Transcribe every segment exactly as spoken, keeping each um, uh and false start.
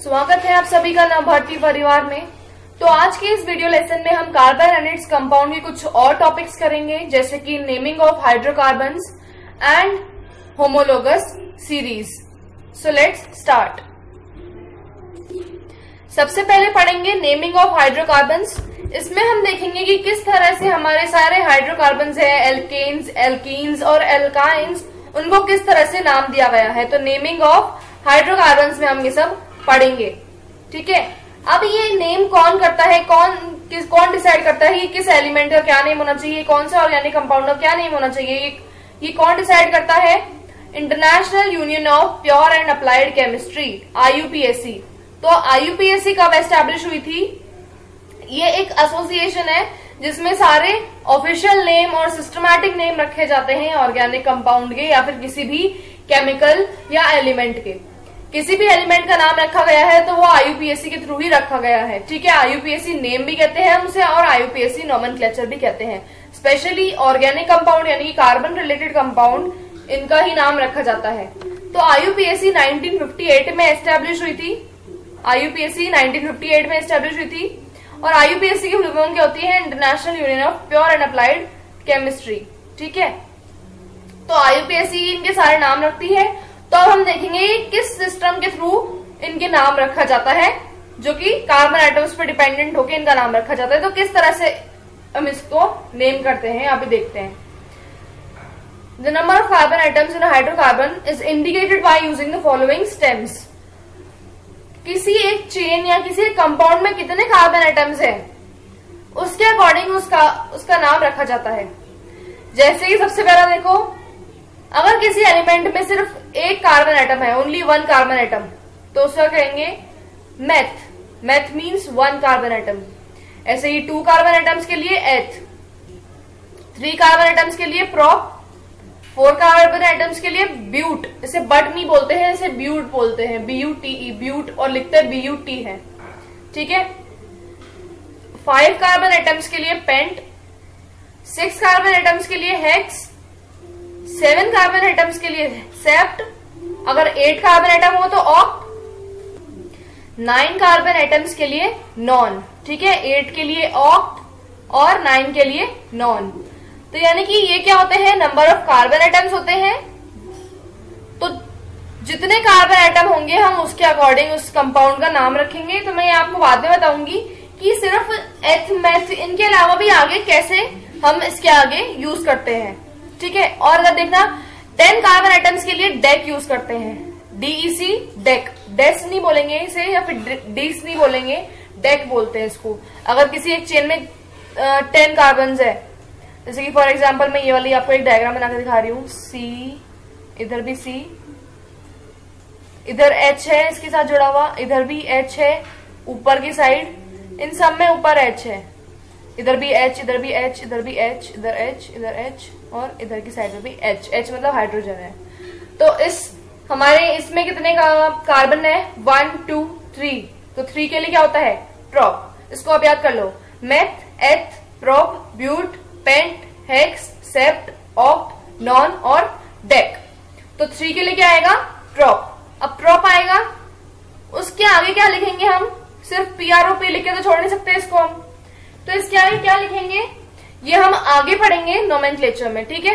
स्वागत है आप सभी का नवभारती परिवार में। तो आज के इस वीडियो लेसन में हम कार्बन एंड इट्स कंपाउंड के कुछ और टॉपिक्स करेंगे, जैसे कि naming of hydrocarbons and homologous series. So let's start. सबसे पहले पढ़ेंगे नेमिंग ऑफ हाइड्रोकार्बन्स। इसमें हम देखेंगे कि किस तरह से हमारे सारे हाइड्रोकार्बन्स है, एल्केन्स, एल्कीन्स और एल्काइंस, उनको किस तरह से नाम दिया गया है। तो नेमिंग ऑफ हाइड्रोकार्बन्स में हम ये सब पढ़ेंगे, ठीक है। अब ये नेम कौन करता है, कौन किस कौन डिसाइड करता है कि किस एलिमेंट का क्या नेम होना चाहिए, कौन सा ऑर्गेनिक कंपाउंड का क्या नेम होना चाहिए, ये, ये कौन डिसाइड करता है? International union of pure and applied chemistry, I U P S C. तो I U P S C कब एस्टेब्लिश हुई थी? ये एक एसोसिएशन है जिसमें सारे ऑफिशियल नेम और सिस्टमैटिक नेम रखे जाते हैं ऑर्गेनिक कंपाउंड के या फिर किसी भी केमिकल या एलिमेंट के। किसी भी एलिमेंट का नाम रखा गया है तो वो I U P S C के थ्रू ही रखा गया है, ठीक है। I U P S C name भी कहते हैं हम उसे और I U P S C nomenclature भी कहते हैं। स्पेशली ऑर्गेनिक कंपाउंड यानी कि कार्बन रिलेटेड कंपाउंड, इनका ही नाम रखा जाता है। तो I U P S C nineteen fifty eight में एस्टेब्लिश हुई थी। I U P S C nineteen fifty eight में एस्टेब्लिश हुई थी और I U P S C की फुल फॉर्म क्या होती है? International union of pure and applied chemistry, ठीक है। तो I U P S C इनके सारे नाम रखती है। तो अब हम देखेंगे किस सिस्टम के थ्रू इनके नाम रखा जाता है, जो कि कार्बन एटम्स पर डिपेंडेंट होकर इनका नाम रखा जाता है। तो किस तरह से हम इसको नेम करते हैं अभी देखते हैं। The number of carbon atoms in hydrocarbon is indicated by using the following stems. किसी एक चेन या किसी एक कंपाउंड में कितने कार्बन एटम्स हैं, उसके अकॉर्डिंग उसका उसका नाम रखा जाता है। जैसे कि सबसे पहला देखो, अगर किसी एलिमेंट में सिर्फ एक कार्बन एटम है, ओनली वन कार्बन एटम, तो उसका कहेंगे meth. Meth means one carbon atom. ऐसे ही टू कार्बन एटम्स के लिए एथ, थ्री कार्बन एटम्स के लिए प्रोप, फोर कार्बन एटम्स के लिए ब्यूट। इसे बट नहीं बोलते हैं, इसे ब्यूट बोलते हैं, B U T E, but, और लिखते हैं बी यू टी है, ठीक है। फाइव कार्बन एटम्स के लिए पेंट, सिक्स कार्बन एटम्स के लिए हेक्स, सेवन कार्बन एटम्स के लिए सेप्ट, अगर एट कार्बन एटम हो तो ऑक्ट, नाइन कार्बन एटम्स के लिए नॉन, ठीक है। एट के लिए ऑक्ट और नाइन के लिए नॉन। तो यानी कि ये क्या होते हैं? नंबर ऑफ कार्बन एटम्स होते हैं। तो जितने कार्बन एटम होंगे हम उसके अकॉर्डिंग उस कंपाउंड का नाम रखेंगे। तो मैं आपको बाद में बताऊंगी कि सिर्फ एथ, मैथ, इनके अलावा भी आगे कैसे हम इसके आगे यूज करते हैं, ठीक है। और अगर देखना, टेन कार्बन एटम्स के लिए डेक यूज करते हैं, डीईसी, डेक। डेस नहीं बोलेंगे इसे या फिर डीस नहीं बोलेंगे, डेक बोलते हैं इसको। अगर किसी एक चेन में टेन कार्बन है, जैसे कि फॉर एग्जाम्पल मैं ये वाली आपको एक डायग्राम बनाकर दिखा रही हूँ। सी, इधर भी सी, इधर एच है इसके साथ जुड़ा हुआ, इधर भी एच है ऊपर की साइड, इन सब में ऊपर एच है, इधर भी एच, इधर भी एच, इधर भी एच, इधर एच, इधर एच और इधर की साइड में भी एच। एच मतलब हाइड्रोजन है। तो इस हमारे इसमें कितने का कार्बन है? One, two, three. तो थ्री के लिए क्या होता है? प्रोप। इसको आप याद कर लो, meth, eth, prop, but, pent, hex, sept, oct, non और डेक। तो थ्री के लिए क्या आएगा? प्रोप। अब प्रोप आएगा, उसके आगे क्या लिखेंगे हम? सिर्फ पी आर ओ पी लिख के तो छोड़ नहीं सकते इसको हम, तो इसके आगे क्या लिखेंगे ये हम आगे पढ़ेंगे नोमेनक्लेचर में, ठीक है।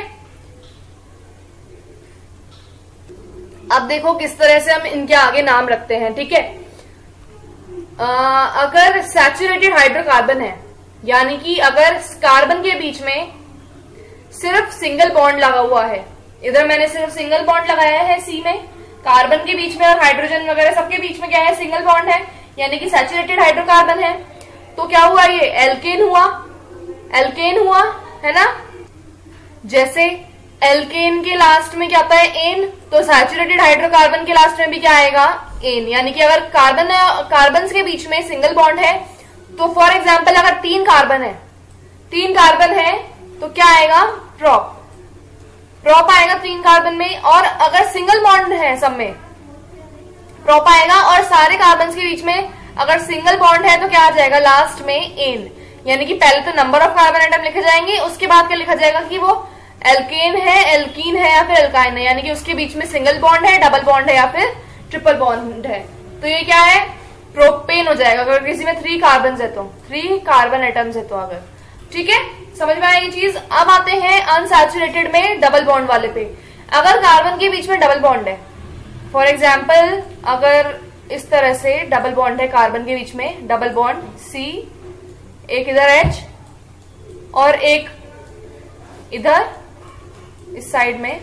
अब देखो किस तरह से हम इनके आगे नाम रखते हैं, ठीक है। आ, अगर सैचुरेटेड हाइड्रोकार्बन है, यानी कि अगर कार्बन के बीच में सिर्फ सिंगल बॉन्ड लगा हुआ है, इधर मैंने सिर्फ सिंगल बॉन्ड लगाया है सी में, कार्बन के बीच में और हाइड्रोजन वगैरह सबके बीच में क्या है? सिंगल बॉन्ड है, यानी कि सैचुरेटेड हाइड्रोकार्बन है। तो क्या हुआ? ये एल्केन हुआ, एल्केन हुआ, है ना। जैसे एल्केन के लास्ट में क्या आता है? एन। तो सैचुरेटेड हाइड्रोकार्बन के लास्ट में भी क्या आएगा? एन। यानी कि अगर कार्बन कार्बन के बीच में सिंगल बॉन्ड है, तो फॉर एग्जाम्पल अगर तीन कार्बन है, तीन कार्बन है तो क्या आएगा? प्रोप। प्रोप आएगा तीन कार्बन में। और अगर सिंगल बॉन्ड है सब में, प्रोप आएगा। और सारे कार्बन के बीच में अगर सिंगल बॉन्ड है तो क्या आ जाएगा? लास्ट में एन। यानी कि पहले तो नंबर ऑफ कार्बन एटम लिखे जाएंगे, उसके बाद क्या लिखा जाएगा कि वो एल्केन है, एल्कीन है या फिर एल्काइन है, यानी कि उसके बीच में सिंगल बॉन्ड है, डबल बॉन्ड है या फिर ट्रिपल बॉन्ड है। तो ये क्या है? प्रोपेन हो जाएगा अगर किसी में थ्री कार्बन है तो, थ्री कार्बन एटम्स है तो अगर। ठीक है, समझ में आई ये चीज। अब आते हैं अनसैचुरेटेड में डबल बॉन्ड वाले पे। अगर कार्बन के बीच में डबल बॉन्ड है, फॉर एग्जाम्पल अगर इस तरह से डबल बॉन्ड है कार्बन के बीच में, डबल बॉन्ड सी, एक इधर एच और एक इधर इस साइड में,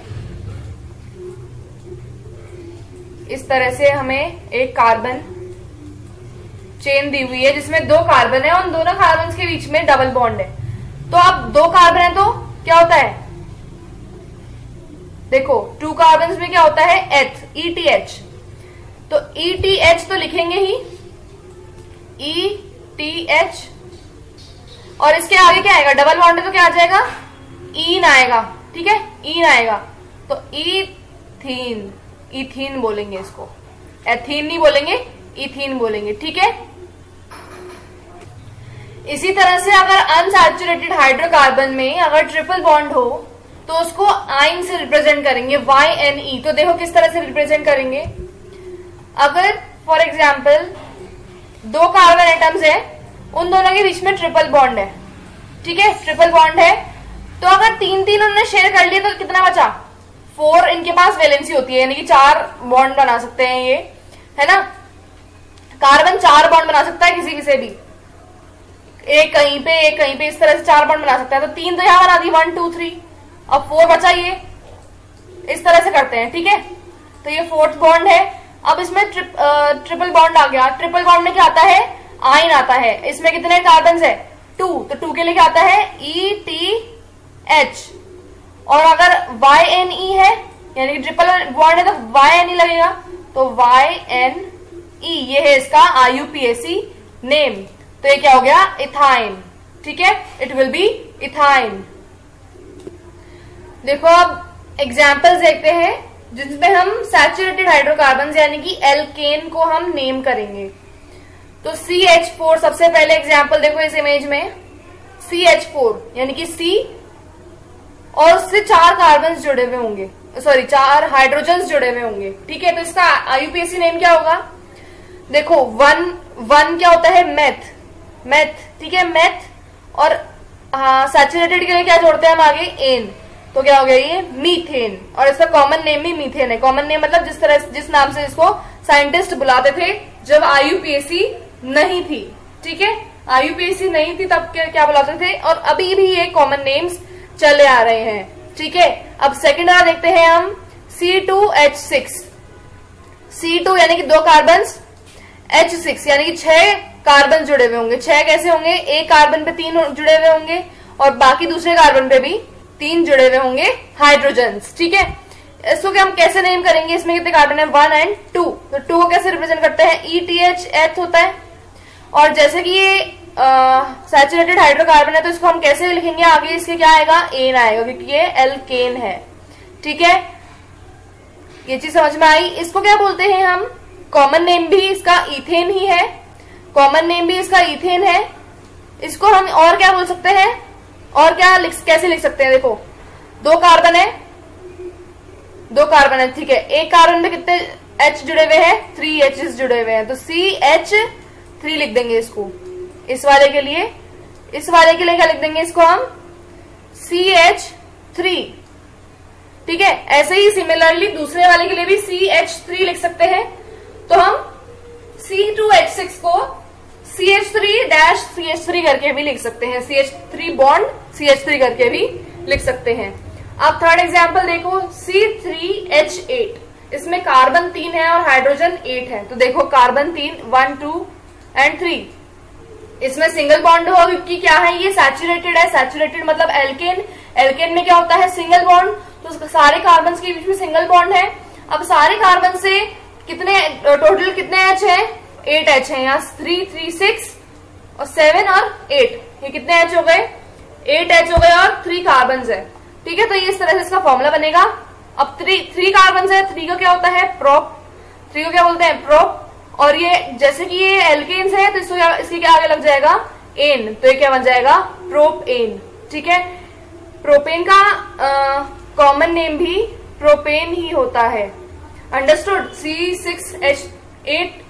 इस तरह से हमें एक कार्बन चेन दी हुई है जिसमें दो कार्बन है और उन दोनों कार्बन के बीच में डबल बॉन्ड है। तो अब दो कार्बन है तो क्या होता है, देखो टू कार्बन में क्या होता है, एथ, ई टी एच। तो ई टी एच तो लिखेंगे ही, ई टी एच, और इसके आगे क्या आएगा, डबल बॉन्ड है तो क्या आ जाएगा, ईन आएगा। ठीक है, ईन आएगा तो ईथीन, इथीन बोलेंगे इसको, एथीन नहीं बोलेंगे, इथीन बोलेंगे। ठीक है, इसी तरह से अगर अनसैचुरेटेड हाइड्रोकार्बन में अगर ट्रिपल बॉन्ड हो तो उसको आइन से रिप्रेजेंट करेंगे, वाई एन ई। तो देखो किस तरह से रिप्रेजेंट करेंगे। अगर फॉर एग्जाम्पल दो कार्बन एटम्स है, उन दोनों के बीच में ट्रिपल बॉन्ड है, ठीक है, ट्रिपल बॉन्ड है, तो अगर तीन तीन उन्होंने शेयर कर लिया तो कितना बचा, फोर इनके पास वैलेंसी होती है, यानी कि चार बॉन्ड बना सकते हैं ये, है ना। कार्बन चार बॉन्ड बना सकता है किसी भी से भी, एक कहीं पे एक कहीं पे, इस तरह से चार बॉन्ड बना सकता है। तो तीन तो यहां बना दी, वन टू थ्री, अब फोर बचा, ये इस तरह से करते हैं। ठीक है, तो ये फोर्थ बॉन्ड है। अब इसमें ट्रिप, ट्रिपल बॉन्ड आ गया। ट्रिपल बॉन्ड में क्या आता है, आइन आता है। इसमें कितने कार्बन है, टू, तो टू के लिए क्या आता है, ई टी एच। और अगर वाई एन ई है, यानी कि ट्रिपल बॉन्ड है तो वाई एन ई लगेगा, तो वाई एन ई, ये है इसका I U P A C name. तो ये क्या हो गया, इथाइन। ठीक है, इट विल बी इथाइन। देखो अब एग्जाम्पल्स देखते हैं जिसमें हम सैचुरेटेड हाइड्रोकार्बन यानी कि एल्केन को हम नेम करेंगे। तो सी एच फोर सबसे पहले एग्जाम्पल देखो इस इमेज में, सी एच फोर यानी कि C और उससे चार कार्बन जुड़े हुए होंगे, सॉरी चार हाइड्रोजन जुड़े हुए होंगे। ठीक है, तो इसका I U P A C name क्या होगा, देखो वन वन क्या होता है, मेथ, मेथ। ठीक है, मेथ, और सैचुरेटेड के लिए क्या जोड़ते हैं हम आगे, एन, तो क्या हो गया ये मीथेन। और इसका कॉमन नेम भी मीथेन है। कॉमन नेम मतलब जिस तरह जिस नाम से इसको साइंटिस्ट बुलाते थे जब आई यू पी ए सी नहीं थी। ठीक है, आई यू पी ए सी नहीं थी तब क्या, क्या बुलाते थे, और अभी भी ये कॉमन नेम्स चले आ रहे हैं। ठीक है, अब सेकेंड वाला देखते हैं हम, C two H six. C two यानी कि दो कार्बन, एच सिक्स यानी कि छह कार्बन जुड़े हुए होंगे। छह कैसे होंगे, एक कार्बन पे तीन जुड़े हुए होंगे और बाकी दूसरे कार्बन पे भी तीन जुड़े हुए होंगे हाइड्रोजन्स। ठीक है, इसको क्या हम कैसे नेम करेंगे, इसमें कितने कार्बन है, वन एंड टू, तो टू को कैसे रिप्रेजेंट करते हैं, ई टी एच, एथ होता है। और जैसे कि ये सैचुरेटेड हाइड्रोकार्बन है तो इसको हम कैसे लिखेंगे, आगे इसके क्या आएगा, एन आएगा, क्योंकि ये एल्केन है। ठीक है, ये चीज समझ में आई। इसको क्या बोलते हैं हम, कॉमन नेम भी इसका इथेन ही है, कॉमन नेम भी इसका इथेन है। इसको हम और क्या बोल सकते हैं, और क्या लिख, कैसे लिख सकते हैं, देखो दो कार्बन है, दो कार्बन है, ठीक है, एक कार्बन में कितने एच जुड़े हुए हैं, थ्री एच जुड़े हुए हैं, तो सी एच थ्री लिख देंगे इसको। इस वाले के लिए, इस वाले के लिए क्या लिख देंगे इसको हम, सी एच थ्री। ठीक है, ऐसे ही सिमिलरली दूसरे वाले के लिए भी सी एच थ्री लिख सकते हैं। तो हम सी टू एच सिक्स को C H three dash C H three करके भी लिख सकते हैं, C H three bond C H three करके भी लिख सकते हैं। अब थर्ड एग्जाम्पल देखो, सी थ्री एच एट, इसमें कार्बन तीन है और हाइड्रोजन एट है। तो देखो कार्बन तीन, वन टू एंड थ्री, इसमें सिंगल बॉन्ड होगा क्योंकि क्या है, ये सैचुरेटेड है। सैचुरेटेड मतलब एल्केन, एल्केन में क्या होता है, सिंगल बॉन्ड, तो सारे कार्बन के बीच में सिंगल बॉन्ड है। अब सारे कार्बन से कितने टोटल कितने एच है, एट एच है, यहाँ थ्री थ्री सिक्स और सेवन और एट, ये कितने एच हो गए, एट एच हो गए और थ्री कार्बन है। ठीक है, तो ये इस तरह से इसका फॉर्मूला बनेगा। अब थ्री थ्री कार्बन है, थ्री का क्या होता है, प्रोप, थ्री को क्या बोलते हैं, प्रोप। और ये जैसे कि ये एल्केन्स है तो इसको इसके क्या आगे लग जाएगा, एन, तो ये क्या बन जाएगा, प्रोपेन। ठीक है, प्रोपेन का कॉमन नेम भी प्रोपेन ही होता है। Understood, C six H eight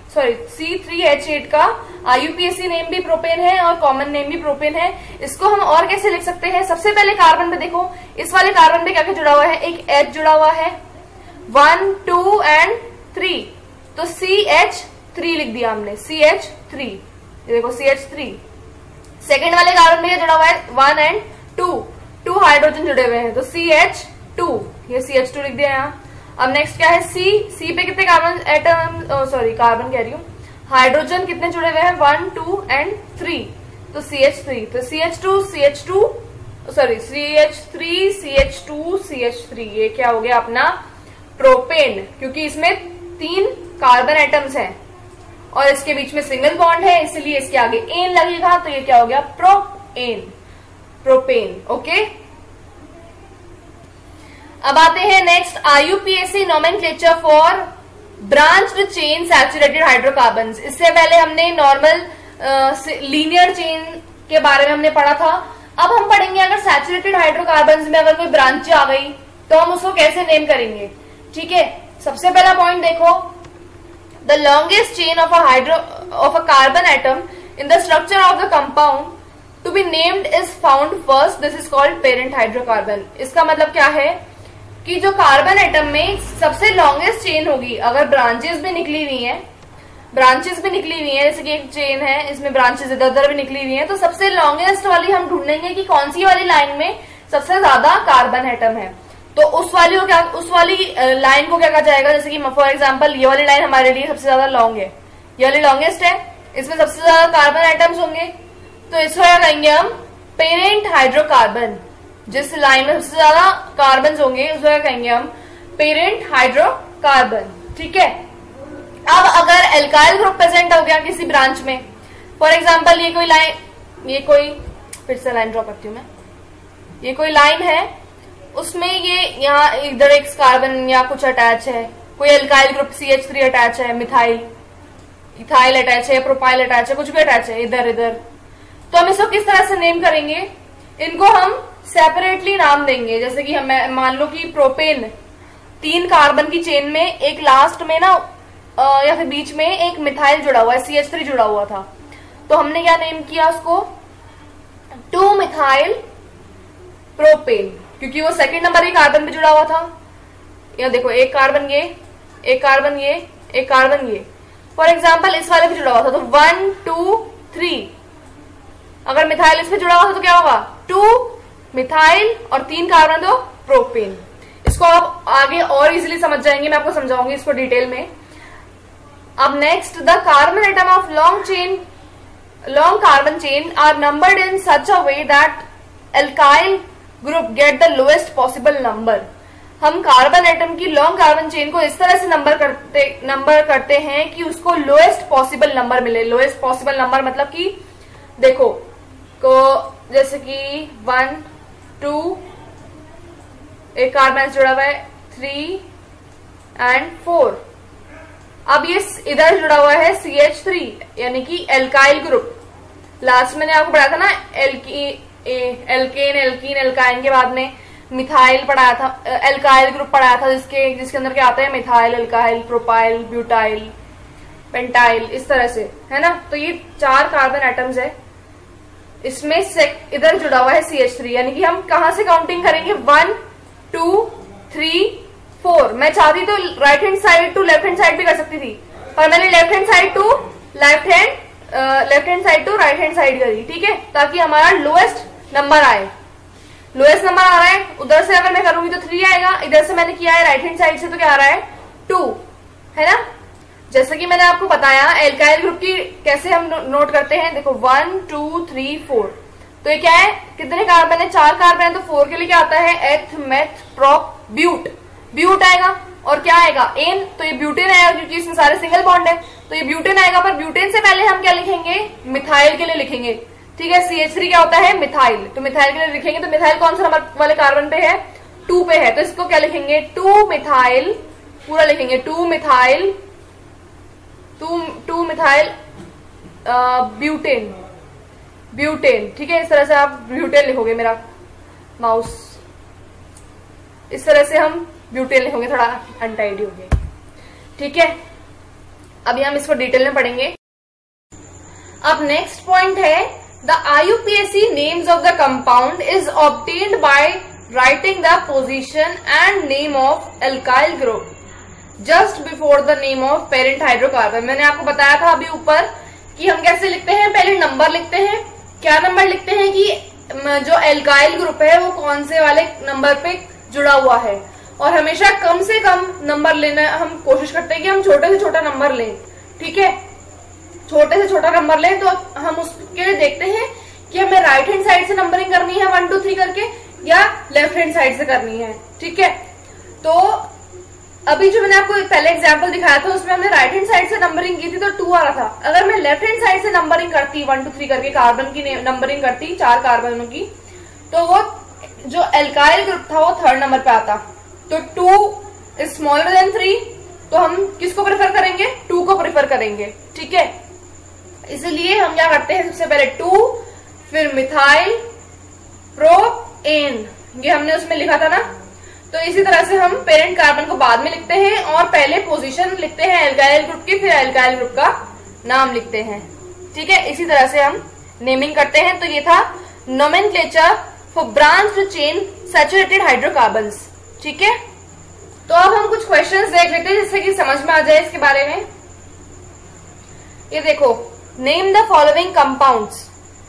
sorry C three H eight का आईयूपीएसी नेम भी प्रोपेन है और कॉमन नेम भी प्रोपेन है। इसको हम और कैसे लिख सकते हैं? सबसे पहले कार्बन पे देखो, इस वाले कार्बन पे क्या क्या जुड़ा हुआ है? एक एच जुड़ा हुआ है, वन टू एंड थ्री, तो सी एच थ्री लिख दिया हमने, सी एच थ्री। देखो सी एच थ्री। सेकेंड वाले कार्बन में जुड़ा हुआ है one and two, two hydrogen जुड़े हुए हैं, तो सी एच टू, ये सी एच टू लिख दिया यहाँ। अब नेक्स्ट क्या है? सी, सी पे कितने कार्बन एटम, सॉरी कार्बन कह रही हूँ, हाइड्रोजन कितने जुड़े हुए हैं? वन टू एंड थ्री, तो सी एच थ्री, तो C H two C H two sorry C H three C H two C H three, ये क्या हो गया अपना प्रोपेन, क्योंकि इसमें तीन कार्बन एटम्स हैं और इसके बीच में सिंगल बॉन्ड है, इसलिए इसके आगे एन लगेगा, तो ये क्या हो गया? Propane, propane. ओके, अब आते हैं next IUPAC nomenclature for branched chain saturated hydrocarbons. इससे पहले हमने नॉर्मल लीनियर चेन के बारे में हमने पढ़ा था। अब हम पढ़ेंगे अगर सैचुरेटेड हाइड्रोकार्बन्स में अगर कोई ब्रांच आ गई तो हम उसको कैसे नेम करेंगे। ठीक है, सबसे पहला पॉइंट देखो, the longest chain of a hydro of a carbon atom in the structure of the compound to be named is found first, this is called parent hydrocarbon. इसका मतलब क्या है कि जो कार्बन एटम में सबसे लॉन्गेस्ट चेन होगी, अगर ब्रांचेस भी निकली हुई हैं, ब्रांचेस भी निकली हुई हैं, जैसे कि एक चेन है इसमें ब्रांचेस इधर उधर भी निकली हुई हैं, तो सबसे लॉन्गेस्ट वाली हम ढूंढेंगे कि कौन सी वाली लाइन में सबसे ज्यादा कार्बन एटम है। तो उस वाली को क्या, उस वाली लाइन को क्या कहा जाएगा? जैसे कि फॉर एग्जांपल ये वाली लाइन हमारे लिए सबसे ज्यादा लॉन्ग है, ये वाली लॉन्गेस्ट है, इसमें सबसे ज्यादा कार्बन एटम्स होंगे, तो इसको क्या कहेंगे हम? Parent hydrocarbon. जिस लाइन में सबसे ज्यादा कार्बन होंगे उसको क्या कहेंगे हम? Parent hydrocarbon. ठीक है, अब अगर एल्काइल ग्रुप प्रेजेंट हो गया किसी ब्रांच में, फॉर एग्जांपल ये कोई लाइन, ये कोई, फिर से लाइन ड्रॉ करती हूँ मैं, ये कोई लाइन है, उसमें ये यहाँ इधर एक कार्बन या कुछ अटैच है, कोई alkyl group C H three attach है, मिथाइल, इथाइल अटैच है, प्रोपाइल अटैच है, कुछ भी अटैच है इधर इधर, तो हम इसको किस तरह से नेम करेंगे? इनको हम सेपरेटली नाम देंगे। जैसे कि हम मान लो कि प्रोपेन, तीन कार्बन की चेन में एक लास्ट में ना आ, या फिर बीच में एक मिथाइल जुड़ा हुआ है, सी एच थ्री जुड़ा हुआ था, तो हमने क्या नेम किया उसको? टू मिथाइल प्रोपेन, क्योंकि वो सेकंड नंबर के कार्बन पे जुड़ा हुआ था। या देखो एक कार्बन ये, एक कार्बन ये, एक कार्बन ये, फॉर एग्जाम्पल इस वाले पे जुड़ा हुआ था, तो वन टू थ्री, अगर मिथाइल इस पे जुड़ा हुआ था तो क्या होगा? टू मिथाइल और तीन कार्बन तो प्रोपेन। इसको आप आगे और इजीली समझ जाएंगे, मैं आपको समझाऊंगी इसको डिटेल में। अब next, the carbon atom of long chain long carbon chain are numbered in such a way that alkyl group get the lowest possible number. हम कार्बन एटम की लॉन्ग कार्बन चेन को इस तरह से नंबर करते number करते हैं कि उसको लोएस्ट पॉसिबल नंबर मिले। लोएस्ट पॉसिबल नंबर मतलब कि देखो को जैसे कि वन टू, एक कार्बन जुड़ा हुआ है, थ्री एंड फोर, अब ये इधर जुड़ा हुआ है सी एच थ्री यानी कि एल्काइल ग्रुप। लास्ट मैंने आपको पढ़ाया था ना एल्की एल्केन एल्कीन एल्काइन के बाद में मिथाइल पढ़ाया था, एल्काइल ग्रुप पढ़ाया था, जिसके जिसके अंदर क्या आता है? Methyl, alkyl, propyl, butyl, pentyl, इस तरह से, है ना। तो ये चार कार्बन एटम्स है, इसमें इधर जुड़ा हुआ है सी एच थ्री, यानी कि हम कहां से काउंटिंग करेंगे? One two three four. मैं चाहती तो right hand side to left hand side भी कर सकती थी, पर मैंने left hand side to left hand left hand side to right hand side करी, ठीक है, ताकि हमारा लोएस्ट नंबर आए। लोएस्ट नंबर आ रहा है, उधर से अगर मैं करूंगी तो थ्री आएगा, इधर से मैंने किया है राइट हैंड साइड से तो क्या आ रहा है? टू, है ना। जैसे कि मैंने आपको बताया एल्काइल ग्रुप की कैसे हम नोट करते हैं, देखो वन टू थ्री फोर, तो ये क्या है? कितने कार्बन है? चार कार्बन है, तो फोर के लिए क्या आता है? एथ, मेथ, प्रोप, ब्यूट, ब्यूट आएगा, और क्या आएगा? एन, तो ये ब्यूटेन आएगा क्योंकि इसमें सारे सिंगल बॉन्ड है, तो ये ब्यूटेन आएगा। पर ब्यूटेन से पहले हम क्या लिखेंगे? मिथाइल के लिए लिखेंगे, ठीक है। सी एच थ्री क्या होता है? मिथाइल, तो मिथाइल के लिए लिखेंगे, तो मिथाइल कौन सा नंबर वाले कार्बन पे है? टू पे है, तो इसको क्या लिखेंगे? टू मिथाइल, पूरा लिखेंगे, two methyl two two methyl butane, butane, ठीक है। इस तरह से आप ब्यूटेन लिखोगे, मेरा माउस इस तरह से हम ब्यूटेन लिखोगे, थोड़ा अनटाइडी हो गया, ठीक है। अभी हम इसको डिटेल में पढ़ेंगे। अब नेक्स्ट पॉइंट है the I U P S C names of the compound is obtained by writing the position and name of alkyl group just before the name of parent hydrocarbon. मैंने आपको बताया था अभी ऊपर कि हम कैसे लिखते हैं, पहले नंबर लिखते हैं। क्या नंबर लिखते हैं कि जो एल्काइल ग्रुप है वो कौन से वाले नंबर पे जुड़ा हुआ है, और हमेशा कम से कम नंबर लेना हम कोशिश करते हैं कि हम छोटे से छोटा नंबर लें। ठीक है, छोटे से छोटा नंबर लें तो हम उसके लिए देखते हैं कि हमें राइट हैंड साइड से नंबरिंग करनी है वन टू थ्री करके या लेफ्ट हैंड साइड से करनी है। ठीक है, तो अभी जो मैंने आपको पहले एग्जांपल दिखाया था उसमें हमने राइट हैंड साइड से नंबरिंग की थी तो टू आ रहा था। अगर मैं लेफ्ट हैंड साइड से नंबरिंग करती वन टू थ्री करके कार्बन की नंबरिंग करती चार कार्बनों की, तो वो जो एल्काइल ग्रुप था वो थर्ड नंबर पे आता। तो two is smaller than three, तो हम किसको प्रेफर करेंगे, टू को प्रेफर करेंगे। ठीक है, इसलिए हम क्या करते हैं, सबसे पहले टू, फिर मिथाइल प्रोपेन, ये हमने उसमें लिखा था ना। तो इसी तरह से हम पेरेंट कार्बन को बाद में लिखते हैं और पहले पोजीशन लिखते हैं एल्काइल ग्रुप की, फिर एल्काइल ग्रुप का नाम लिखते हैं। ठीक है, इसी तरह से हम नेमिंग करते हैं। तो ये था nomenclature for branched chain saturated hydrocarbons. ठीक है, तो अब हम कुछ क्वेश्चंस देख लेते हैं जिससे कि समझ में आ जाए इसके बारे में। ये देखो, नेम द फॉलोइंग कंपाउंड्स।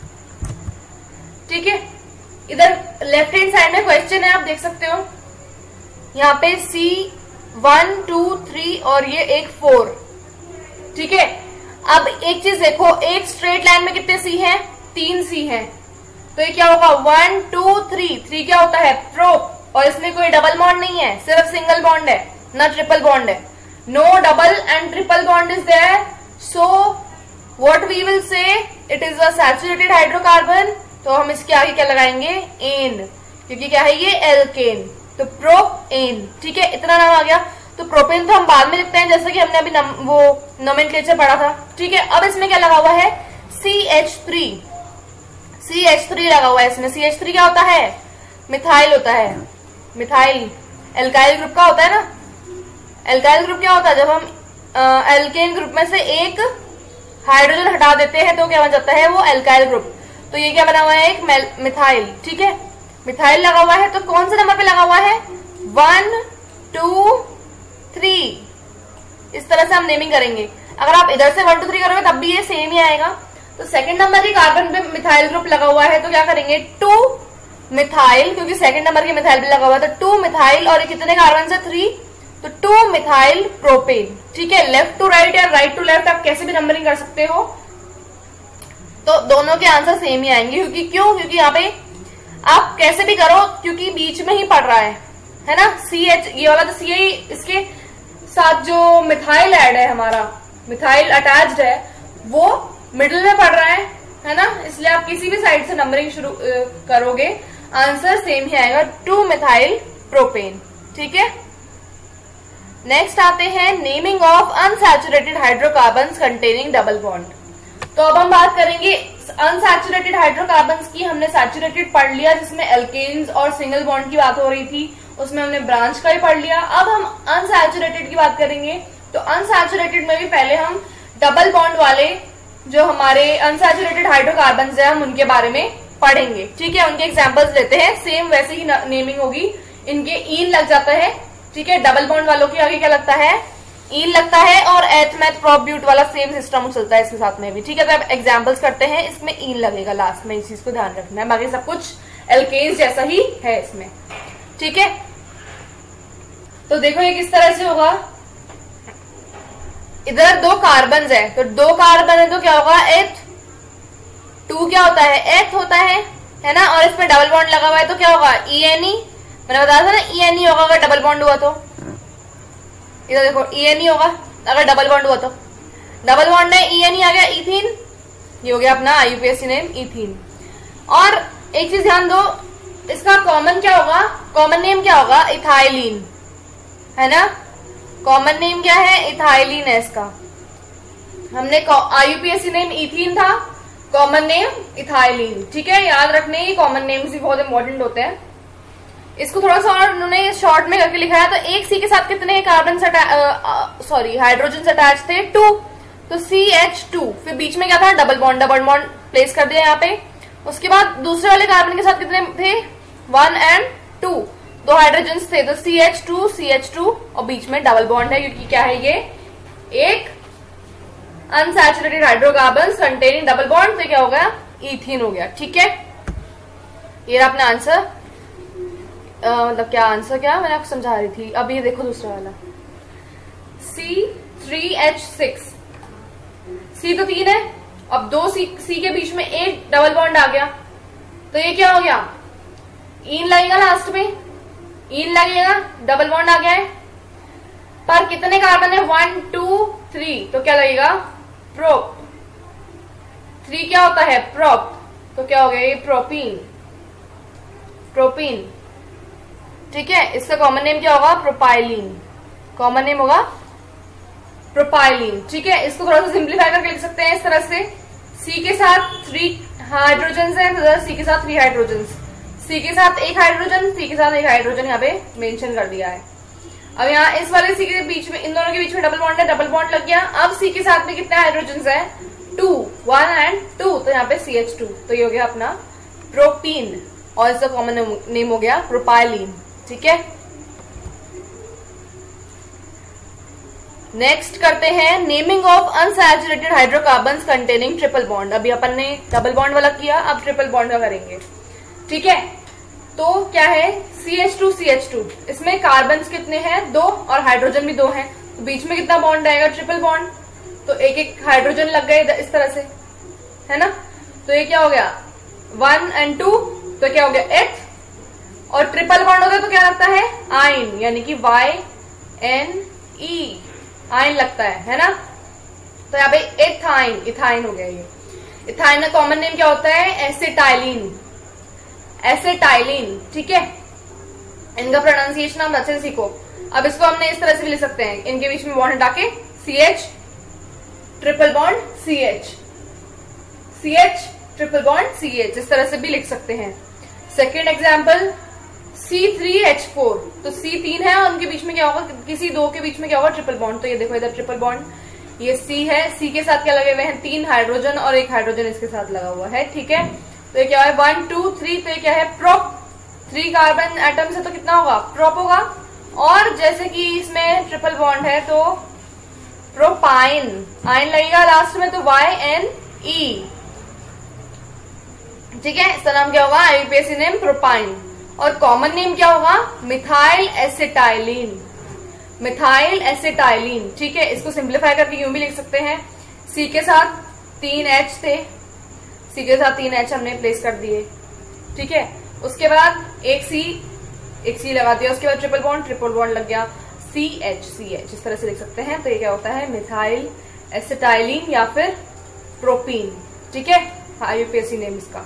ठीक है, इधर लेफ्ट हैंड साइड में क्वेश्चन है, आप देख सकते हो यहाँ पे सी वन टू थ्री और ये एक फोर। ठीक है, अब एक चीज देखो, एक स्ट्रेट लाइन में कितने सी हैं, तीन सी हैं। तो ये क्या होगा, वन टू थ्री, थ्री क्या होता है, प्रोप, और इसमें कोई डबल बॉन्ड नहीं है, सिर्फ सिंगल बॉन्ड है, ना ट्रिपल बॉन्ड है। No double and triple bond is there, so what we will say it is a saturated hydrocarbon. तो हम इसके आगे क्या लगाएंगे, एन, क्योंकि क्या है ये एल्केन, तो प्रोपेन। ठीक है, इतना नाम आ गया। तो प्रोपेन तो हम बाद में लिखते हैं, जैसे कि हमने अभी नम, वो नोमेनक्लेचर पढ़ा था। ठीक है, अब इसमें क्या लगा हुआ है, C H three, C H three लगा हुआ है इसमें। सी एच थ्री क्या होता है, मिथाइल होता है, मिथाइल एल्काइल ग्रुप का होता है ना। एल्काइल ग्रुप क्या होता है, जब हम एल्केन ग्रुप में से एक हाइड्रोजन हटा देते हैं तो क्या बन जाता है, वो एल्काइल ग्रुप। तो ये क्या बना हुआ है, एक मिथाइल। ठीक है, मिथाइल लगा हुआ है, तो कौन से नंबर पे लगा हुआ है, वन टू थ्री। इस तरह से हम नेमिंग करेंगे। अगर आप इधर से वन टू थ्री करोगे तब भी ये सेम ही आएगा। तो सेकंड नंबर की कार्बन पे मिथाइल ग्रुप लगा हुआ है, तो क्या करेंगे, टू मिथाइल, क्योंकि सेकंड नंबर की मिथाइल भी लगा हुआ है, तो टू मिथाइल, और कितने कार्बन से, थ्री, तो टू मिथाइल प्रोपेन। ठीक है, लेफ्ट टू राइट या राइट टू लेफ्ट आप कैसे भी नंबरिंग कर सकते हो, तो दोनों के आंसर सेम ही आएंगे। क्योंकि क्यों, क्योंकि यहाँ पे आप कैसे भी करो, क्योंकि बीच में ही पड़ रहा है है ना, सी एच, ये वाला तो सी, इसके साथ जो मिथाइल ऐड है, हमारा मिथाइल अटैच्ड है, वो मिडिल में पड़ रहा है है ना, इसलिए आप किसी भी साइड से नंबरिंग शुरू करोगे आंसर सेम ही आएगा, टू मिथाइल प्रोपेन। ठीक है, नेक्स्ट आते हैं naming of unsaturated hydrocarbons containing double bond. तो अब हम बात करेंगे अनसैचुरेटेड हाइड्रोकार्बन्स की। हमने सैचुरेटेड पढ़ लिया जिसमें एल्केन्स और सिंगल बॉन्ड की बात हो रही थी, उसमें हमने ब्रांच का ही पढ़ लिया। अब हम अनसैचुरेटेड की बात करेंगे। तो अनसैचुरेटेड में भी पहले हम डबल बॉन्ड वाले जो हमारे अनसैचुरेटेड हाइड्रोकार्बन्स है हम उनके बारे में पढ़ेंगे। ठीक है, उनके एग्जांपल्स लेते हैं, सेम वैसे ही नेमिंग होगी। इनके ईन लग जाता है। ठीक है, डबल बॉन्ड वालों के आगे क्या लगता है, ईन लगता है, और एच मैथ प्रोप ब्यूट वाला सेम सिस्टम चलता है इसके साथ में भी। ठीक है, तो अब एग्जांपल्स करते हैं, इसमें ईन लगेगा लास्ट में, इस चीज को ध्यान रखना है, बाकी सब कुछ एल्केन्स जैसा ही है इसमें। ठीक है, तो देखो ये किस तरह से होगा, इधर दो कार्बन है, तो दो कार्बन है तो क्या होगा, एथ, टू क्या होता है, एथ होता है है ना, और इसमें डबल बॉन्ड लगा हुआ है तो क्या होगा, ई एन ई। मैंने बताया था ना ई एन ई होगा अगर डबल बॉन्ड हुआ तो। इधर देखो ई एन ई होगा अगर डबल बॉन्ड हुआ तो, डबल बॉन्ड है ई एन ई आ गया, इथीन, ये हो गया अपना I U P S C name ethene. और एक चीज ध्यान दो, इसका कॉमन क्या होगा, कॉमन नेम क्या होगा, इथाइलिन, है ना, कॉमन नेम क्या है, इथाइलिन है इसका। हमने I U P S C name ethene था, कॉमन नेम इथाइलिन। ठीक है, याद रखने, कॉमन नेम्स भी बहुत इंपॉर्टेंट होते हैं। इसको थोड़ा सा और उन्होंने शॉर्ट में करके लिखा है। तो एक सी के साथ कितने कार्बन सॉरी हाइड्रोजन अटैच थे, टू, तो सी एच टू, फिर बीच में क्या था, double bond, double bond place कर दिया यहाँ पे। उसके बाद दूसरे वाले कार्बन के साथ कितने थे, वन एंड टू, दो हाइड्रोजन थे, तो C H two, C H two, और बीच में डबल बॉन्ड है क्योंकि क्या है, ये एक unsaturated hydrocarbon containing double bond, तो क्या हो गया, इथीन हो गया। ठीक है, ये रहा अपना आंसर। मतलब क्या आंसर, क्या मैंने आपको समझा रही थी। अब ये देखो दूसरा वाला, C three H six, C तो तीन है, अब दो सी, सी के बीच में एक डबल बॉन्ड आ गया, तो ये क्या हो गया, इन लगेगा लास्ट में, इन लगेगा, डबल बॉन्ड आ गया है, पर कितने कार्बन है, वन टू थ्री, तो क्या लगेगा, प्रोप। थ्री क्या होता है, प्रोप, तो क्या हो गया, ये प्रोपीन, प्रोपीन। ठीक है, इसका कॉमन नेम क्या होगा, प्रोपाइलिन, कॉमन नेम होगा प्रोपाइलिन। ठीक है, इसको थोड़ा सा सिंप्लीफाई करके लिख सकते हैं इस तरह से, सी के साथ थ्री हाइड्रोजन है, तो सी के साथ थ्री हाइड्रोजन, सी के साथ एक हाइड्रोजन, सी के साथ एक हाइड्रोजन यहाँ पे मेंशन कर दिया है। अब यहाँ इस वाले सी के बीच में, इन दोनों के बीच में डबल बॉन्ड है, डबल बॉन्ड लग गया। अब सी के साथ में कितने हाइड्रोजन है, टू, वन एंड टू, तो यहाँ पे सी एच टू, तो ये हो गया अपना प्रोपीन, और इसका कॉमन नेम हो गया प्रोपाइलिन। ठीक है, नेक्स्ट करते हैं naming of unsaturated hydrocarbons containing triple bond. अभी अपन ने डबल बॉन्ड वाला किया, अब ट्रिपल बॉन्ड का करेंगे। ठीक है, तो क्या है, C H two, C H two, इसमें कार्बन्स कितने हैं, दो, और हाइड्रोजन भी दो हैं, तो बीच में कितना बॉन्ड आएगा, ट्रिपल बॉन्ड, तो एक एक हाइड्रोजन लग गए इस तरह से, है ना। तो ये क्या हो गया, वन एंड टू, तो क्या हो गया, एथ, और ट्रिपल बॉन्ड होता है तो क्या लगता है, आइन, यानी कि वाई एन ई, आइन लगता है, है ना। तो यहाँ पे एथाइन, इथाइन हो गया ये। इथाइन का कॉमन नेम क्या होता है, एसिटाइलिन, एसिटाइलिन। ठीक है, इनका प्रोनाउंसिएशन आप अच्छे से सीखो। अब इसको हमने इस तरह से भी लिख सकते हैं, इनके बीच में बॉन्ड हटा के C H triple bond C H, C H triple bond C H, इस तरह से भी लिख सकते हैं। Second example, C three H four, तो सी तीन है और उनके बीच में क्या होगा, किसी दो के बीच में क्या होगा, ट्रिपल बॉन्ड। तो ये देखो इधर ट्रिपल बॉन्ड, ये सी है, सी के साथ क्या लगे हुए हैं, तीन हाइड्रोजन और एक हाइड्रोजन इसके साथ लगा हुआ है। ठीक है, तो ये क्या है, वन टू थ्री, तो ये क्या है, प्रोप, थ्री कार्बन एटम्स है तो कितना होगा, प्रोप होगा। और जैसे कि इसमें ट्रिपल बॉन्ड है तो प्रोपाइन, आइन लगेगा लास्ट में, तो वाई एन ई। ठीक है, इसका नाम क्या होगा, आईयूपीएसी नेम प्रोपाइन, और कॉमन नेम क्या होगा, मिथाइल एसिटाइलिन, मिथाइल एसिटाइलिन। ठीक है, इसको सिंप्लीफाई करके यूं भी लिख सकते हैं, सी के साथ तीन एच थे, सी के साथ तीन एच हमने प्लेस कर दिए। ठीक है, उसके बाद एक सी, एक सी लगा दिया, उसके बाद ट्रिपल बॉन्ड, ट्रिपल बॉन्ड लग गया, सी एच, सी एच, इस तरह से लिख सकते हैं। तो ये क्या होता है, मिथाइल एसिटाइलिन या फिर प्रोपीन। ठीक है, आईयूपीएसी नेम इसका।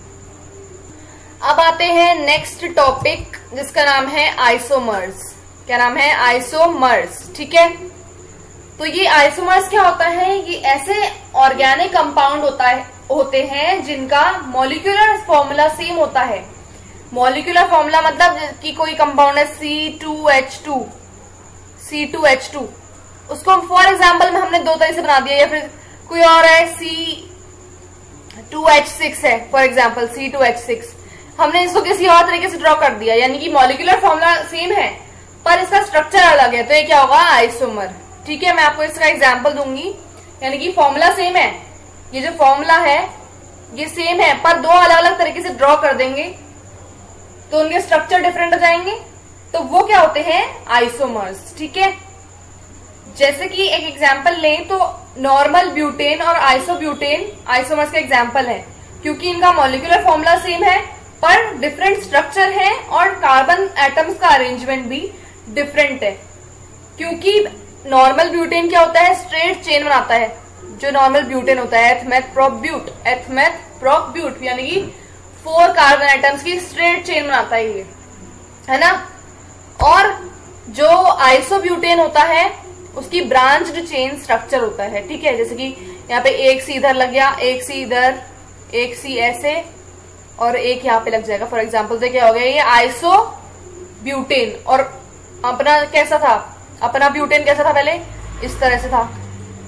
अब आते हैं नेक्स्ट टॉपिक जिसका नाम है आइसोमर्स। क्या नाम है, आइसोमर्स। ठीक है, तो ये आइसोमर्स क्या होता है, ये ऐसे ऑर्गेनिक कंपाउंड होता है होते हैं जिनका मॉलिक्यूलर फॉर्मूला सेम होता है। मॉलिक्यूलर फॉर्मूला मतलब कि कोई कंपाउंड है C two H two, C two H two, उसको फॉर एग्जाम्पल में हमने दो तरह से बना दिया, या फिर कोई और है सी टू एच सिक्स है, for example C two H six, हमने इसको किसी और तरीके से ड्रॉ कर दिया, यानी कि मॉलिक्यूलर फॉर्मूला सेम है पर इसका स्ट्रक्चर अलग है, तो ये क्या होगा, आइसोमर। ठीक है, मैं आपको इसका एग्जांपल दूंगी, यानी कि फॉर्मूला सेम है, ये जो फॉर्मूला है ये सेम है पर दो अलग अलग तरीके से ड्रॉ कर देंगे तो उनके स्ट्रक्चर डिफरेंट हो जाएंगे, तो वो क्या होते हैं, आइसोमर्स। ठीक है, जैसे कि एक एग्जांपल लें तो नॉर्मल ब्यूटेन और आइसोब्यूटेन आइसोमर्स का एग्जांपल है, क्योंकि इनका मॉलिक्यूलर फॉर्मूला सेम है पर डिफरेंट स्ट्रक्चर है और कार्बन एटम्स का अरेंजमेंट भी डिफरेंट है। क्योंकि नॉर्मल ब्यूटेन क्या होता है, स्ट्रेट चेन बनाता है, जो नॉर्मल ब्यूटेन होता है एथमेथ प्रोप-ब्यूट, एथमेथ प्रोप-ब्यूट, यानी कि फोर कार्बन एटम्स की स्ट्रेट चेन बनाता है ये, है ना। और जो आइसोब्यूटेन होता है उसकी ब्रांच्ड चेन स्ट्रक्चर होता है। ठीक है, जैसे कि यहाँ पे एक सी इधर लग गया, एक सी इधर, एक सी ऐसे और एक यहाँ पे लग जाएगा। फॉर एग्जाम्पल तो क्या हो गया, ये आइसो ब्यूटेन। और अपना कैसा था, अपना ब्यूटेन कैसा था पहले, इस तरह से था,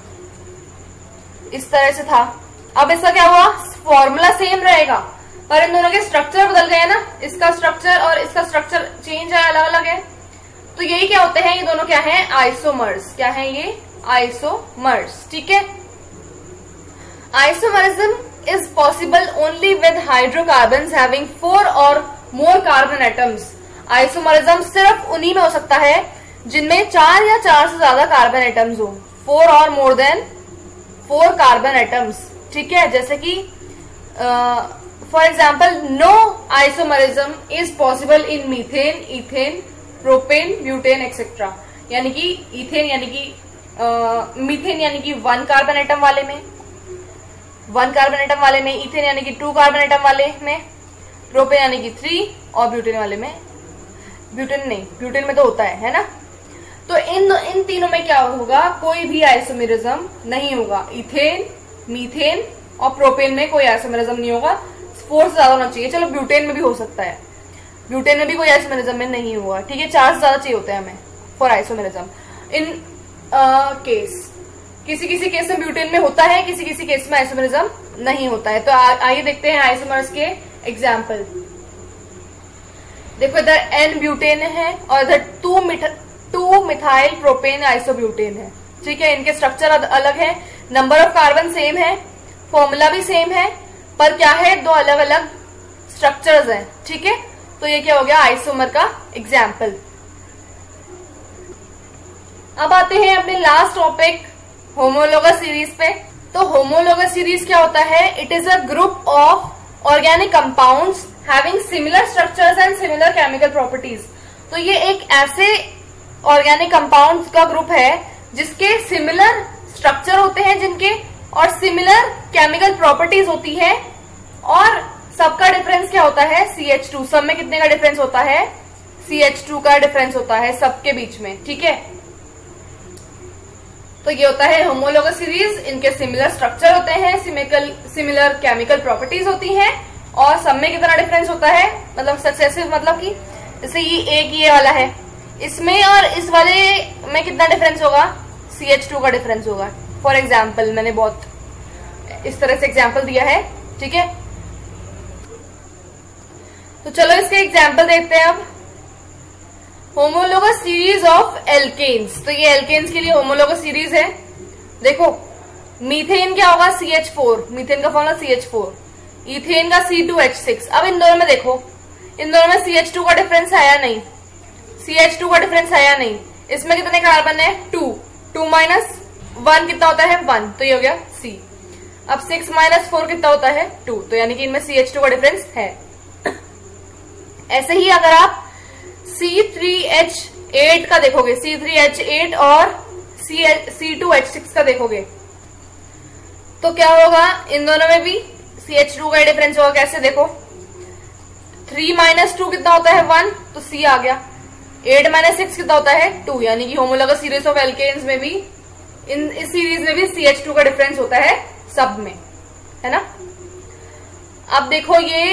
इस तरह से था। अब इसका क्या हुआ, फॉर्मूला सेम रहेगा पर इन दोनों के स्ट्रक्चर बदल गए ना, इसका स्ट्रक्चर और इसका स्ट्रक्चर चेंज है, अलग अलग है। तो यही क्या होते हैं, ये दोनों क्या है, आइसोमर्स। क्या है ये, आइसोमर्स। ठीक है, isomerism is possible only with hydrocarbons having four or more carbon atoms. Isomerism सिर्फ उन्हीं में हो सकता है जिनमें चार या चार से ज्यादा कार्बन एटम्स हो, four or more than four carbon atoms. ठीक है, जैसे कि for example no isomerism is possible in methane, ethane, propane, butane etcetera. यानी कि इथेन यानी कि मीथेन यानी कि वन कार्बन एटम वाले में, वन कार्बन एटम वाले में, इथेन यानी कि टू कार्बन एटम वाले में, प्रोपेन यानी कि थ्री, और ब्यूटेन वाले में, ब्यूटेन नहीं, ब्यूटेन में तो होता है है ना। तो इन इन तीनों में क्या होगा, कोई भी आइसोमेरिज्म नहीं होगा। इथेन, मीथेन और प्रोपेन में कोई आइसोमेरिज्म नहीं होगा, फोर से ज्यादा होना चाहिए। चलो ब्यूटेन में भी हो सकता है, ब्यूटेन में भी कोई आइसोमेरिज्म में नहीं होगा। ठीक है, चार से ज्यादा चाहिए होते हैं हमें फॉर आइसोमेरिज्म। इन केस किसी किसी केस में ब्यूटेन में होता है, किसी किसी केस में आइसोमेरिज्म नहीं होता है। तो आइए देखते हैं आइसोमर्स के एग्जाम्पल। देखो इधर एन ब्यूटेन है और इधर two two methyl propane isobutane है। ठीक है, इनके स्ट्रक्चर अलग है, नंबर ऑफ कार्बन सेम है, फॉर्मूला भी सेम है, पर क्या है, दो अलग अलग स्ट्रक्चर्स हैं। ठीक है, तो ये क्या हो गया, आइसोमर का एग्जाम्पल। अब आते हैं अपने लास्ट टॉपिक होमोलोगस सीरीज पे। तो होमोलोगस सीरीज क्या होता है, it is a group of organic compounds having similar structures and similar chemical properties. तो ये एक ऐसे ऑर्गेनिक कंपाउंड्स का ग्रुप है जिसके सिमिलर स्ट्रक्चर होते हैं जिनके, और सिमिलर केमिकल प्रॉपर्टीज होती है, और सबका डिफरेंस क्या होता है, सी एच टू। सब में कितने का डिफरेंस होता है, सी एच टू का डिफरेंस होता है सबके बीच में। ठीक है, तो ये होता है होमोलोगस सीरीज। इनके सिमिलर स्ट्रक्चर होते हैं, सिमिकल सिमिलर केमिकल प्रॉपर्टीज होती हैं, और सब में कितना डिफरेंस होता है, मतलब सक्सेसिव, मतलब कि जैसे ये एक ये वाला है, इसमें और इस वाले में कितना डिफरेंस होगा, सी एच टू का डिफरेंस होगा। फॉर एग्जाम्पल मैंने बहुत इस तरह से एग्जाम्पल दिया है। ठीक है, तो चलो इसके एग्जाम्पल देखते हैं अब। Homologous series of alkanes. तो ये एल्केन्स के लिए होमोलोगस सीरीज है। देखो मीथेन क्या होगा, सी एच फोर, मीथेन का formula C H four, ethane का सी टू एच सिक्स। अब इन दोनों में देखो, इन दोनों में सी एच टू का डिफरेंस है या नहीं, सी एच टू का डिफरेंस है या नहीं। इसमें कितने कार्बन है, टू, टू माइनस वन कितना होता है, वन, तो ये हो गया सी। अब सिक्स माइनस फोर कितना होता है, टू, तो यानी कि इनमें सी एच टू का डिफरेंस है। ऐसे ही अगर आप सी थ्री एच एट का देखोगे, सी थ्री एच एट और सी टू एच सिक्स का देखोगे, तो क्या होगा, इन दोनों में भी सी एच टू का डिफरेंस होगा। कैसे देखो, थ्री माइनस टू कितना होता है, वन, तो सी आ गया। एट माइनस सिक्स कितना होता है, टू, यानी कि होमोलोगस सीरीज ऑफ एल्केन्स में भी, इन इस सीरीज में भी सी एच टू का डिफरेंस होता है सब में, है ना। अब देखो ये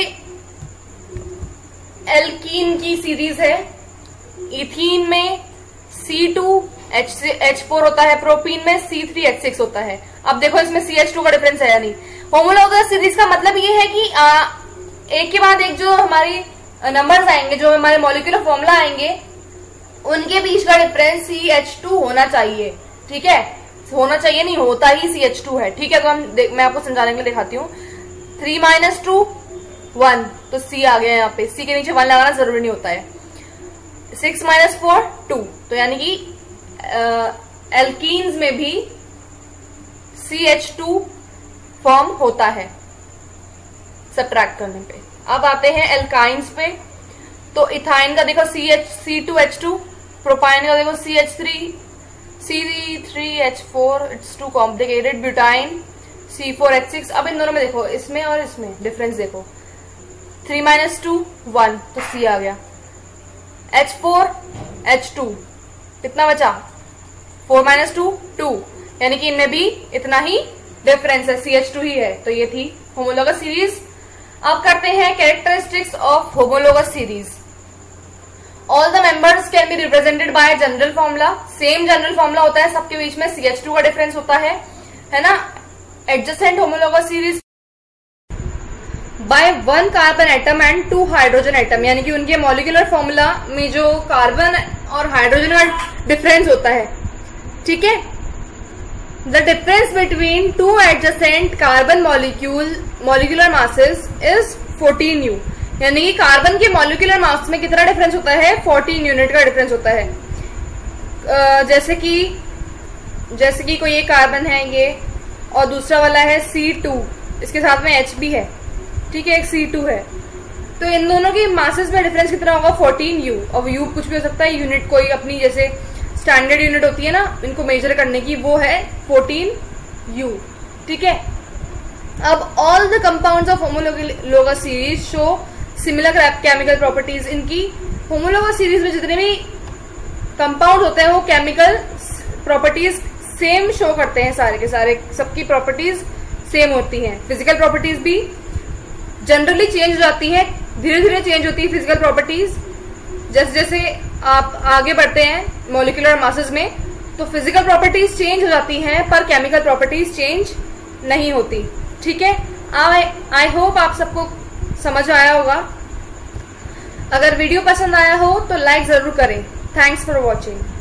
एल्कीन की सीरीज है। इथीन में सी टू एच फोर होता है, प्रोपीन में सी थ्री एच सिक्स होता है। अब देखो इसमें सी एच टू का डिफरेंस है या नहीं। होमोलोगस सीरीज का मतलब ये है कि आ, एक के बाद एक जो हमारी नंबर्स आएंगे, जो हमारे मॉलिक्यूलर फॉर्मूला आएंगे, उनके बीच का डिफरेंस सी एच टू होना चाहिए। ठीक है, होना चाहिए नहीं, होता ही सी एच टू है। ठीक है, तो हम मैं आपको समझाने के लिए दिखाती हूँ। थ्री माइनस टू वन, तो सी आ गया यहाँ पे, सी के नीचे वन लगाना जरूरी नहीं होता है। सिक्स माइनस फोर टू, तो यानी कि एल्कीन्स में भी सी एच टू फॉर्म होता है सब्ट्रैक्ट करने पे। अब आते हैं एल्काइंस पे। तो इथाइन का देखो C H C two H two, propyne का देखो C H three C three H four, it's too complicated, butyne C four H six. अब इन दोनों में देखो, इसमें और इसमें डिफरेंस देखो, थ्री माइनस टू वन, तो सी आ गया। एच फोर एच टू कितना बचा, फोर माइनस टू टू, यानी कि इनमें भी इतना ही डिफरेंस है, सी एच टू ही है। तो ये थी होमोलोगस सीरीज। अब करते हैं characteristics of homologous series. All the members can be represented by general formula, same general formula होता है सबके बीच में, सी एच टू का डिफरेंस होता है है ना। Adjacent homologous series by one carbon atom and two hydrogen atom, यानी कि उनके मॉलिक्यूलर फॉर्मूला में जो कार्बन और हाइड्रोजन का डिफरेंस होता है, ठीक है। The difference between two adjacent carbon molecule molecular masses is fourteen u, यानी कि कार्बन के मॉलिक्यूलर मास में कितना डिफरेंस होता है, फोर्टीन यूनिट का डिफरेंस होता है। uh, जैसे कि जैसे कि कोई एक कार्बन है ये और दूसरा वाला है सी टू, इसके साथ में H भी है, ठीक है, एक सी टू है, तो इन दोनों की मासेस में डिफरेंस कितना होगा, फोर्टीन यू। और यू कुछ भी हो सकता है, यूनिट कोई अपनी जैसे स्टैंडर्ड यूनिट होती है ना इनको मेजर करने की, वो है फोर्टीन यू, ठीक है। अब all the compounds of homologous series show similar chemical properties, इनकी होमोलोगस सीरीज में जितने भी कंपाउंड होते हैं वो केमिकल प्रॉपर्टीज सेम शो करते हैं, सारे के सारे सबकी प्रॉपर्टीज सेम होती हैं। फिजिकल प्रॉपर्टीज भी जनरली चेंज हो जाती हैं, धीरे धीरे चेंज होती है फिजिकल प्रॉपर्टीज, जैसे जैसे आप आगे बढ़ते हैं मॉलिक्यूलर मासेस में, तो फिजिकल प्रॉपर्टीज चेंज हो जाती हैं पर केमिकल प्रॉपर्टीज चेंज नहीं होती, ठीक है। आई आई होप आप सबको समझ आया होगा। अगर वीडियो पसंद आया हो तो लाइक जरूर करें। Thanks for watching.